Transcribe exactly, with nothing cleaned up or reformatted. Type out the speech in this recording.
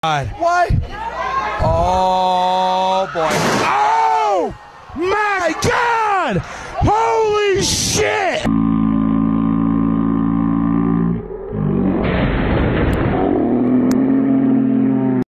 God. What? Oh, boy. Oh, my God! Holy shit!